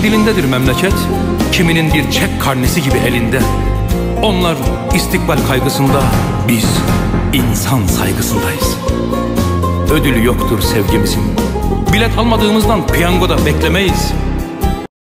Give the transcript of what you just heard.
Dilindedir memleket, kiminin bir çek karnesi gibi elinde. Onlar istikbal kaygısında, biz insan saygısındayız. Ödülü yoktur sevgimizin. Bilet almadığımızdan piyangoda beklemeyiz.